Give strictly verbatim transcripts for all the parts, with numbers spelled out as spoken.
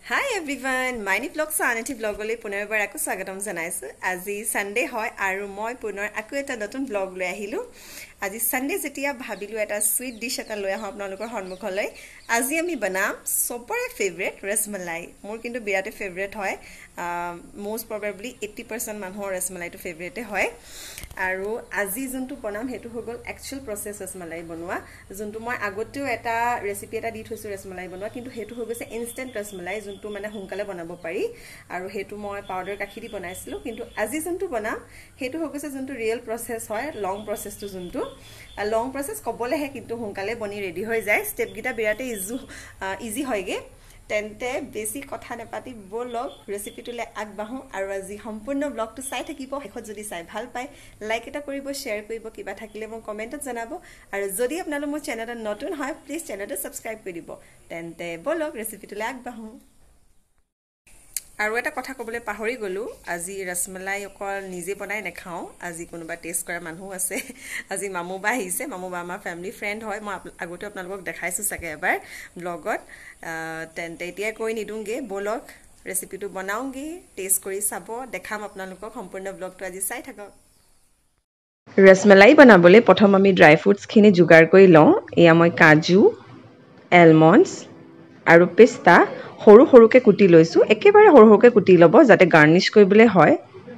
Hi everyone, Mini Vlog Sanity Vlog লৈ পুনৰবাৰ আকৌ স্বাগতম জনাইছো। আজি সানডে হয় আৰু মই পুনৰ আকৌ এটা নতুন vlog লৈ আহিলো। আজি সানডে যেতিয়া ভাবিলো এটা সুইট ডিশ এটা লৈ আহো আপোনালোকৰ সন্মুখলৈ। আজি আমি বনাম সবৰে ফেভাৰিট ৰসমালাই। মোৰ কিন্তু বিৰাট ফেভাৰিট হয়। মোষ্ট প্ৰবাবলি eighty percent মানুহৰ ৰসমালাইটো ফেভাৰিট হয়। আৰু আজি যোনটো বনাম হেতু হগল একচুয়াল প্ৰসেস ৰসমালাই বনোৱা। যোনটো মই আগতেও এটা ৰেচিপি এটা দি থৈছো ৰসমালাই বনোৱা, কিন্তু হেতু হৈ গৈছে ইনস্ট্যান্ট ৰসমালাই যোনটো মানে হুঙ্কালে বনাব পাৰি। আৰু হেতু মই পাউডাৰ গাখীৰ দি বনাইছিলো, কিন্তু আজি যোনটো বনাম হেতু হৈ গৈছে যোনটো ৰিয়েল প্ৰসেস হয়, লং প্ৰসেসটো যোনটো লং প্ৰসেস কবলেহে কিন্তু হুঙ্কালে বনি ৰেডি হৈ যায়। স্টেপ গিটা বিৰাটে ইজি ইজি হয়গে। তেন্তে বেছি কথা নেপাতি বলক ৰেচিপিটোলে আগবাঢ়ো আৰু আজি সম্পূৰ্ণ ব্লগটো চাই থাকিব। হেকত যদি চাই ভাল পায় লাইক এটা কৰিব, শেয়াৰ কৰিব, কিবা থাকিলে মোক কমেন্টত জনাব। আৰু যদি আপোনালোক মোৰ চেনেলত নতুন হয় প্লিজ চেনেলটো সাবস্ক্ৰাইব কৰি দিব। তেন্তে বলক ৰেচিপিটোলে আগবাঢ়ো। আৰু এটা কথা কবলে পাহৰি গলো, আজি ৰসমালাই অকল নিজে বনাই নেখাও, আজি কোনোবা টেষ্ট কৰা মানুহ আছে। আজি মামুবা আহিছে, মামুবা আমাৰ ফ্যামিলি ফ্ৰেন্ড হয়। মই আগতে আপোনালোকক দেখাইছো সাকে এবাৰ ব্লগত। তেন্তে এতিয়া কৈ নিদুংগে, বলক ৰেচিপিটো বনাওংগে, টেষ্ট কৰি চাব, দেখাম আপোনালোকক। সম্পূৰ্ণ ব্লগটো আজি চাই থাকক। ৰসমালাই বনাবলৈ প্ৰথম আমি ড্ৰাই ফ্ৰুটছ খিনি যোগাৰ কৰি লওঁ। এয়া মই কাজু, এলমণ্ডছ আৰু পিস্তা সৰু সৰুকে কুটি লৈছো। একেবাৰে সৰু সৰুকে কুটি লব যাতে গাৰ্নিশ কৰিবলৈ হয়।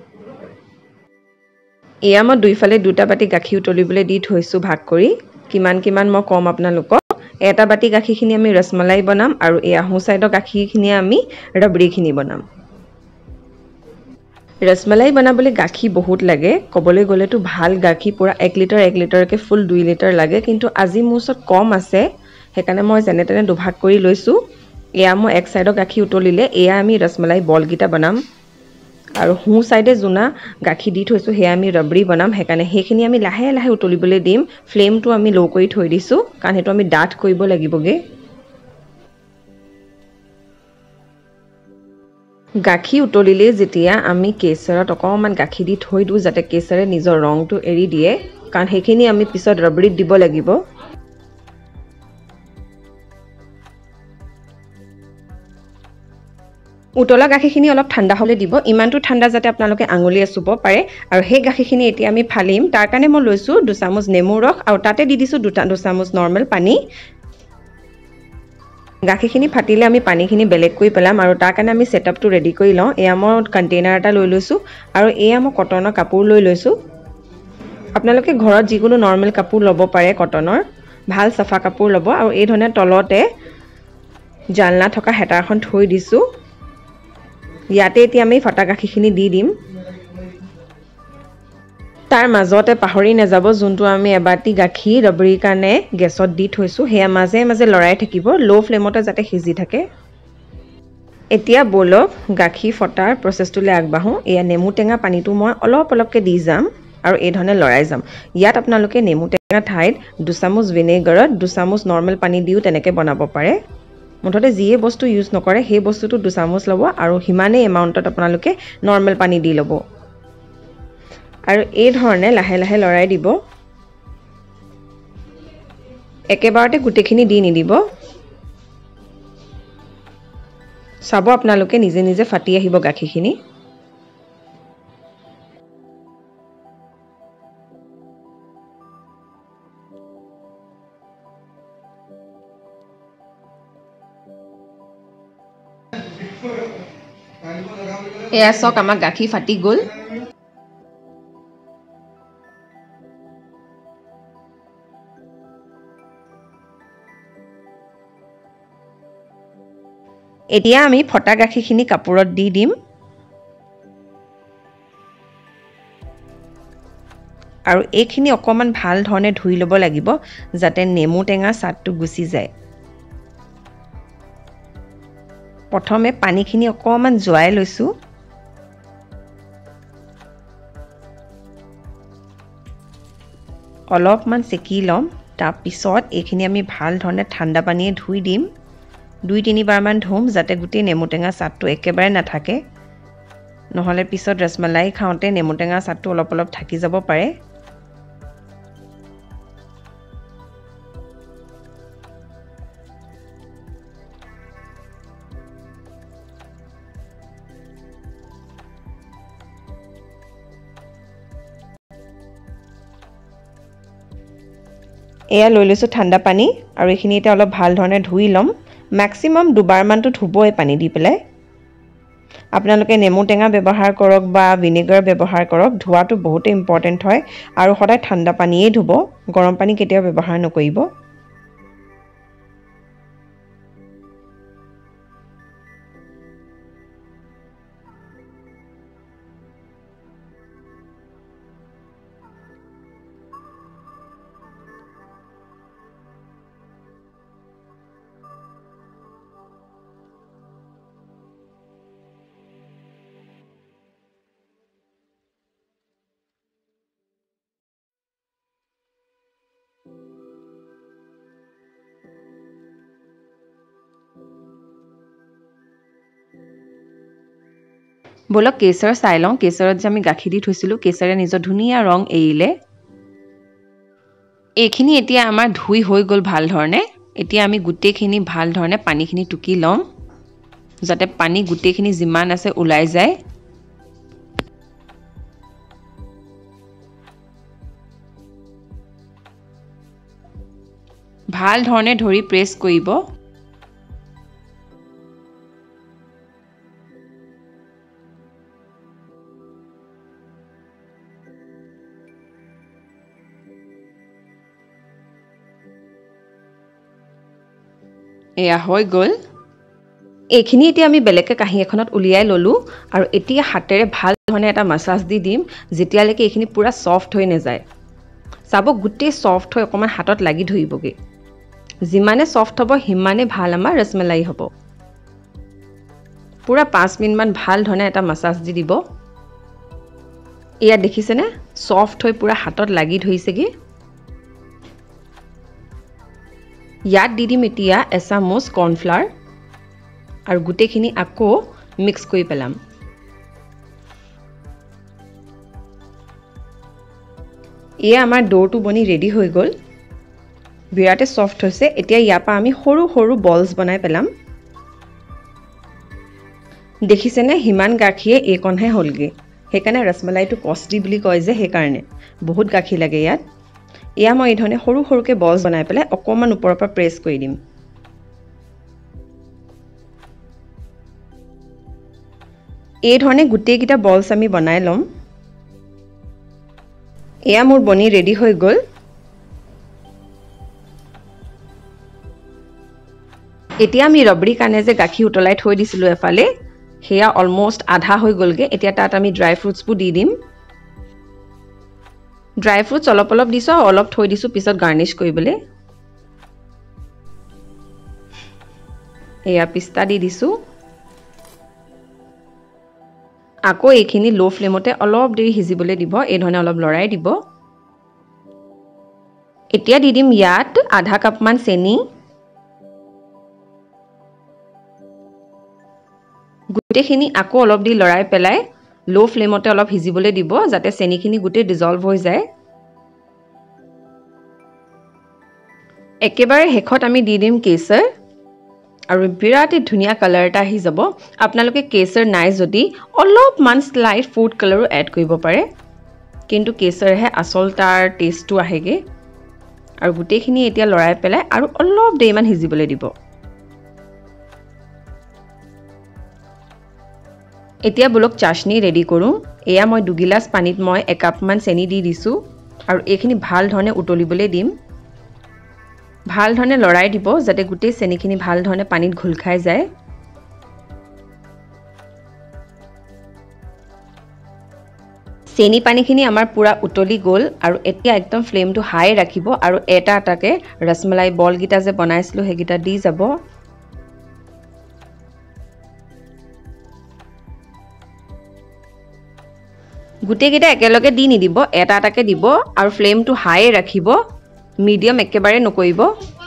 এয়া মই দুইফালে দুটা বাটি গাখীৰ উতলিবলৈ দি থৈছো ভাগ কৰি। কিমান কিমান মই কম আপোনালোকক। এটা বাটি গাখীৰখিনি আমি ৰসমালাই বনাম আৰু এয়া হু সাইডৰ গাখীৰখিনি আমি ৰবড়িখিনি বনাম। ৰসমালাই বনাবলৈ গাখীৰ বহুত লাগে। কবলৈ গলেতো ভাল গাখীৰ পুৰা এক লিটাৰ এক লিটাৰকে ফুল দুই লিটাৰ লাগে, কিন্তু আজি মোৰ ওচৰত কম আছে, সেইকাৰণে মই যেনে তেনে দুভাগ কৰি লৈছো। এয়া মই এক সাইডৰ গাখীৰ উতলিলে এয়া আমি ৰসমালাই বল গিটা বনাম। আৰু হু সাইডে জুনা গাখীৰ দি থৈছো হেয়া আমি ৰবড়ি বনাম। সেইকাৰণে সেইখিনি আমি লাহে লাহে উতলিবলৈ দিম। ফ্লেমটো আমি লো কৰি থৈ দিছো, কাৰণ হেতু আমি ডাঠ কৰিব লাগিবগে। গাখীৰ উতলিলে যেতিয়া আমি কেশৰত অকমান গাখীৰ দি থৈ দিও যাতে কেশৰে নিজৰ ৰংটো এৰি দিয়ে, কাৰণ সেইখিনি আমি পিছত ৰবড়িত দিব লাগিব। উতলা গাখীৰখিনি অলপ ঠাণ্ডা হলে দিব, ইমানটো ঠাণ্ডা যাতে আপোনালোকে আঙুলিয়ে চুব পাৰে। আৰু সেই গাখীৰখিনি এতিয়া আমি ফালিম। তাৰ কাৰণে মই লৈছো দুচামুচ নেমু ৰস আৰু তাতে দি দিছো দুটা দুচামুচ নৰ্মেল পানী। গাখীৰখিনি ফাটিলে আমি পানীখিনি বেলেগ কৰি পেলাম আৰু তাৰ কাৰণে আমি সেটআপটো ৰেডি কৰি লওঁ। এয়া মই কন্টেইনাৰ এটা লৈ লৈছো আৰু এয়া মই কটনৰ কাপোৰ লৈ লৈছো। আপোনালোকে ঘৰত যিকোনো নৰ্মেল কাপোৰ ল'ব পাৰে কটনৰ, ভাল সাফা কাপোৰ ল'ব। আৰু এই ধৰণে তলতে জালনা থকা হেতাখন থৈ দিছো। ইয়াতে এতিয়া আমি ফটা গাখীৰখিনি দি দিম। তাৰ মাজতে পাহৰি নাযাব যোনটো আমি এবাটি গাখীৰ ৰবড়িৰ কাৰণে গেছত দি থৈছো, হেয়া মাজে মাজে লৰাই থাকিব, লো ফ্লেমতে যাতে সিজি থাকে। এতিয়া বলক গাখীৰ ফটাৰ প্ৰসেসটোলৈ আগবাঢ়ো। এয়া নেমু টেঙা পানীটো মই অলপ অলপকে দি যাম আৰু এই ধৰণে লৰাই যাম। ইয়াত আপোনালোকে নেমু টেঙা ঠাইত দুচামুচ ভিনেগাৰত দুচামুচ নৰ্মেল পানী দিও তেনেকে বনাব পাৰে। মুঠতে যিয়ে বস্তু ইউজ নকৰে সেই বস্তুটো দুচামুচ ল'ব আৰু হিমানে এমাউন্টত আপোনালোকে নৰ্মেল পানী দি ল'ব। আৰু এই ধৰণে লাহে লাহে লৰাই দিব। একেবাৰতে গুটেখিনি দি নিদিব। চাব আপোনালোকে নিজে নিজে ফাটি আহিব গাখীৰখিনি। এয়া চক আমাৰ গাখীৰ ফাটি গ'ল। এতিয়া আমি ফটা গাখীৰখিনি কাপোৰত দি দিম আৰু এইখিনি অকমান ভাল ধৰণে ধুই ল'ব লাগিব যাতে নেমু টেঙা স্বাদটো গুচি যায়। প্ৰথমে পানীখিনি অকমান জোৱাই লৈছো। অলপমান সেকি লম। তাৰ পিছত এইখিনি আমি ভাল ধৰণে ঠাণ্ডা পানীয়ে ধুই দিম। দুই তিনিবাৰ মান ধুম যাতে গুটি নেমু টেঙা স্বাদটো একেবাৰে নাথাকে, নহলে পিছত ৰসমালাই খাওঁতে নেমু টেঙা স্বাদটো অলপ অলপ থাকি যাব পাৰে। এয়া লৈ লৈছোঁ ঠাণ্ডা পানী আৰু এইখিনি এতিয়া অলপ ভাল ধৰণে ধুই ল'ম ম্যাক্সিমাম দুবাৰমানটো ধুবই পানী দি পেলাই আপোনালোকে নেমু টেঙা ব্যৱহাৰ কৰক বা ভিনেগাৰ ব্যৱহাৰ কৰক ধোৱাটো বহুত ইম্পৰ্টেন্ট হয় আৰু সদায় ঠাণ্ডা পানীয়ে ধুব গৰম পানী কেতিয়াও ব্যৱহাৰ নকৰিব বলক কেশৰ চাই লওঁ কেশৰত যে আমি গাখীৰ দি থৈছিলোঁ কেশৰে নিজৰ ধুনীয়া ৰং এৰিলে এইখিনি এতিয়া আমাৰ ধুই হৈ গ'ল ভাল ধৰণে এতিয়া আমি গুটেইখিনি ভাল ধৰণে পানীখিনি টুকি লম যাতে পানী গুটেইখিনি যিমান আছে ওলাই যায় ভাল ধৰণে ধৰি প্ৰেছ কৰিব এয়া হৈ গ'ল এইখিনি এতিয়া আমি বেলেগকে কাহি এখনত উলিয়াই ললো আৰু এতিয়া হাতেৰে ভাল ধৰণে এটা মাসাজ দি দিম যেতিয়ালৈকে এইখিনি পুৰা সফট হৈ নাযায় চাব গুটেই সফট হৈ অকমান হাতত লাগি ধৰিবগে যিমানে সফট হ'ব হিমানে ভাল আমাৰ ৰসমলাই হ'ব পুৰা পাঁচ মিনিট মান ভাল ধৰণে এটা মাসাজ দি দিব এয়া দেখিছেনে সফট হৈ পুৰা হাতত লাগি ধৰিছেগে ইয়াত দি দিম এতিয়া এচামুচ কৰ্ণফ্লাৱাৰ আৰু গুটেইখিনি আকৌ মিক্স কৰি পেলাম এয়া আমাৰ ডোটো বনি ৰেডি হৈ গ'ল বিৰাটে সফট হৈছে এতিয়া ইয়াৰ পৰা আমি সৰু সৰু বলছ বনাই পেলাম দেখিছেনে হিমান গাখীয়ে এইকণহে হ'লগে সেইকাৰণে ৰসমলাইটো কষ্টলি বুলি কয় যে সেইকাৰণে বহুত গাখীৰ লাগে ইয়াত এয়া মই এই ধৰণে সৰু সৰুকে বলছ বনাই পেলাই অকমান ওপৰৰ পৰা প্ৰেছ কৰি দিম এই ধৰণে গুটেইকিটা বলছ আমি বনাই লম এয়া মোৰ বনি ৰেডি হৈ গ'ল এতিয়া আমি ৰবৰি কাৰণে যে গাখীৰ উতলাই থৈ দিছিলো এফালে হেয়া অলমোস্ট আধা হৈ গ'লগে এতিয়া তাত আমি ড্ৰাই ফ্ৰুটছবোৰ দি দিম ড্ৰাই ফ্ৰুটছ অলপ অলপ দিছো অলপ থৈ দিছো পিছত গাৰ্নিশ কৰিবলৈ এয়া পিস্তা দি দিছো আকৌ এইখিনি লো ফ্লেমতে অলপ দেৰি হিজিবলৈ দিব এই ধৰণে অলপ লৰাই দিব এতিয়া দি দিম ইয়াত আধা কাপ মান চেনি গুটেইখিনি আকৌ অলপ দি লৰাই পেলাই লো ফ্লেমতে অলপ হিজিবলৈ দিব যাতে চেনিখিনি গুটেই ডিজলভ হৈ যায় একেবাৰে হেখত আমি দি দিম কেশৰ আৰু বিৰাটে ধুনীয়া কালাৰ এটা আহি যাব আপোনালোকে কেশৰ নাই যদি অলপ মান স্লাইট ফুড কালাৰো এড কৰিব পাৰে কিন্তু কেশৰহে আসল তাৰ টেষ্টটো আহেগে আৰু গুটেইখিনি এতিয়া লৰাই পেলাই আৰু অলপ দেৰিমান হিজিবলৈ দিব এতিয়া বলক চাশনি ৰেডি কৰো এয়া মই দুগিলাস পানীত মই এক কাপ মান চেনি দি দিছো আৰু এইখিনি ভাল ধৰণে উতলিবলৈ দিম ভাল ধৰণে লৰাই দিব যাতে গুটেই চেনিখিনি ভাল ধৰণে পানীত ঘুল খাই যায় চেনি পানীখিনি আমাৰ পুৰা উতলি গ'ল আৰু এতিয়া একদম ফ্লেমটো হাই ৰাখিব আৰু এটা এটাকে ৰসমলাই বল গিটা যে বনাইছিলো হেগিটা দি যাব গুটেইকিটা একেলগে দি নিদিব এটা এটাকে দিব আৰু ফ্লেমটো হাই ৰাখিব মিডিয়াম একেবাৰে নকৰিব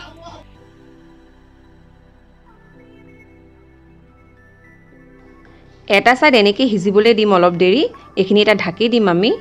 এটা সাইড এনেকৈ হিজিবলৈ দিম অলপ দেৰি এইখিনি এটা ঢাকি দিম আমি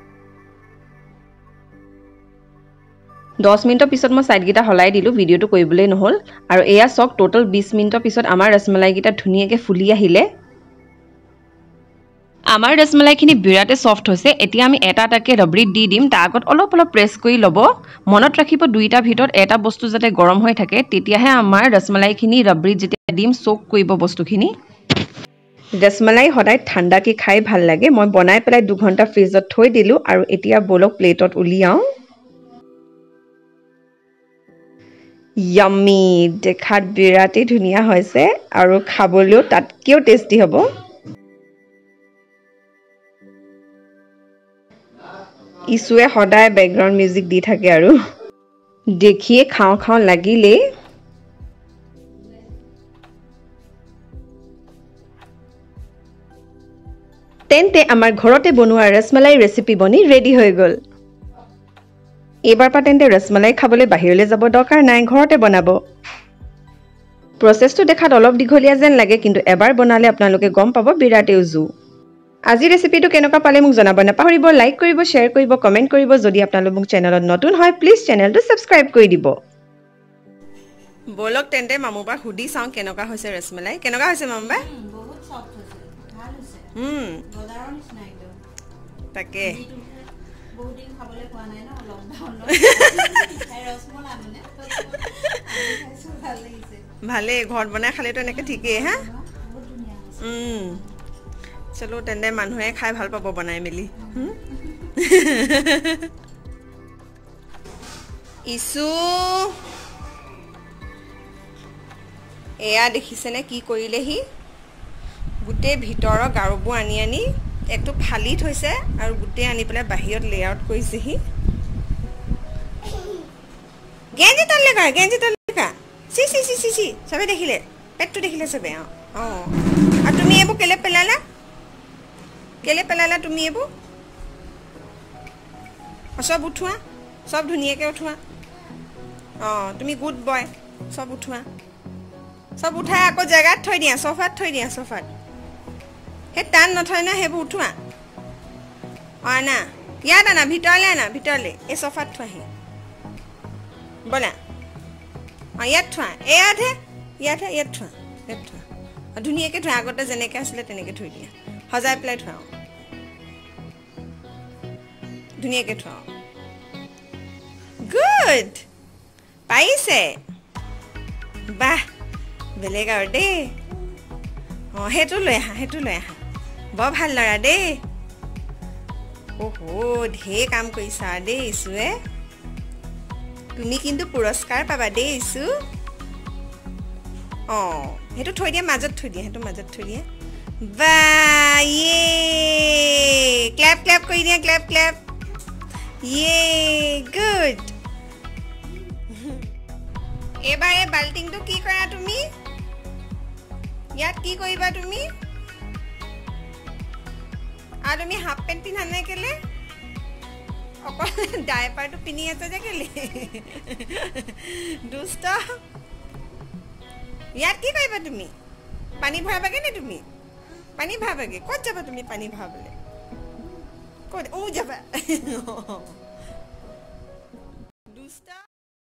দহ মিনিটৰ পিছত মই সাইড গিটা হলাই দিলো ভিডিওটো কৰিবলৈ নহল আৰু এয়া সক টোটাল বিশ মিনিটৰ পিছত আমাৰ ৰসমলাই গিটা ধুনীয়াকৈ ফুলি আহিলে আমাৰ ৰসমালাইখিনি বিৰাটে সফট হৈছে এতিয়া আমি এটা এটাকে ৰবৰিত দি দিম তাৰ আগত অলপ অলপ প্ৰেছ কৰি ল'ব মনত ৰাখিব দুইটা ভিতৰত এটা বস্তু যাতে গৰম হৈ থাকে তেতিয়াহে আমাৰ ৰসমালাইখিনি ৰবৰিত যেতিয়া দিম সোক কৰিব বস্তুখিনি ৰসমালাই সদায় ঠাণ্ডাকে খাই ভাল লাগে মই বনাই পেলাই দুঘণ্টা ফ্ৰিজত থৈ দিলো আৰু এতিয়া বলক প্লেটত উলিয়াও ইয়াম্মি দেখাত বিৰাটে ধুনীয়া হৈছে আৰু খাবলৈও তাতকেও টেষ্টি হ'ব ইছুৱে সদায় বেকগ্ৰাউণ্ড মিউজিক দি থাকে আৰু দেখিয়ে খাওঁ খাওঁ লাগিলে তেন্তে আমাৰ ঘৰতে বনোৱা ৰসমালাই ৰেচিপি বনি ৰেডি হৈ গ'ল এইবাৰ পৰা তেন্তে ৰসমালাই খাবলৈ বাহিৰলৈ যাব দৰকাৰ নাই ঘৰতে বনাব প্ৰচেছটো দেখাত অলপ দীঘলীয়া যেন লাগে কিন্তু এবাৰ বনালে আপোনালোকে গম পাব বিৰাটে উজু আজি ৰেচিপিটো কেনেকুৱা পালে মোক জনাব নাপাহৰিব লাইক কৰিব শ্বেয়াৰ কৰিব কমেণ্ট কৰিব যদি আপোনালোক মোক চেনেলত নতুন হয় প্লিজ চেনেলটো ছাবস্ক্ৰাইব কৰি দিব বলক তেন্তে মামুবা সুধি চাওঁ কেনেকুৱা হৈছে ৰসমালাই কেনেকুৱা হৈছে মামুবা বহুত সফট হৈছে ভাল হৈছে হুম বজাৰৰ নিচিনা একদম তাকে বহুত দিন খাবলৈ পোৱা নাই ন লকডাউনত এই ৰসমালাই মানে খাইছো ভাল লাগিছে ভালে ঘৰত বনাই খালেতো এনেকৈ ঠিকেই হা বহুত ধুনীয়া হৈছে উম চলো তেন্তে মানুহে খাই ভাল পাব বনাই মেলি ইছু এয়া দেখিছেনে কি কৰিলেহি গোটেই ভিতৰৰ গাৰুবোৰ আনি আনি একটো ফালি থৈছে আৰু গোটেই আনি পেলাই বাহিৰত লেআউট কৰিছেহি গেঞ্জি তললে কা গেঞ্জি তললে কা চি চি চি চি চি চবে দেখিলে পেটটো দেখিলে চবে অঁ অঁ আৰু তুমি এইবোৰ কেলে পেলালা কেলে পেলালা তুমি এইবোৰ চব উঠোৱা চব ধুনীয়াকৈ উঠোৱা অঁ তুমি গুড বয় চব উঠোৱা চব উঠাই আকৌ জেগাত থৈ দিয়া চফাত থৈ দিয়া চফাত সেই টান নথয় না সেইবোৰ উঠোৱা অঁ আনা ইয়াত আনা ভিতৰলৈ আনা ভিতৰলৈ এই চফাত থোৱাহি ব'লা অঁ ইয়াত থোৱা এয়াতহে ইয়াতহে ইয়াত থোৱা ইয়াত থোৱা ধুনীয়াকৈ থোৱা আগতে যেনেকৈ আছিলে তেনেকৈ থৈ দিয়া সজাই পেলাই থোৱা ধুনীয়াকৈ থোৱা গুড পাৰিছে বাহ বেলেগ আৰু দেই অঁ সেইটো লৈ আহা সেইটো লৈ আহা বৰ ভাল ল'ৰা দেই অহ' ঢেৰ কাম কৰিছা দেই ইছুৱে তুমি কিন্তু পুৰস্কাৰ পাবা দেই ইছু অঁ সেইটো থৈ দিয়া মাজত থৈ দিয়া সেইটো মাজত থৈ দিয়া বা ইয়ে ক্লেপ ক্লেপ কৰি দিয়া ক্লেপ ক্লেপ ইয়ে গুড এইবাৰ এই বাল্টিংটো কি কৰা তুমি ইয়াত কি কৰিবা তুমি আৰু তুমি হাফ পেণ্ট পিন্ধা নাই কেলে অকল ডাইপাৰটো পিন্ধি আছে যে কেলে দুষ্ট ইয়াত কি কৰিবা তুমি পানী ভৰাবাগে নে তুমি পানী ভৰাবাগে ক'ত যাবা তুমি পানী ভৰাবলৈ ক'ত ও যাবা দুষ্ট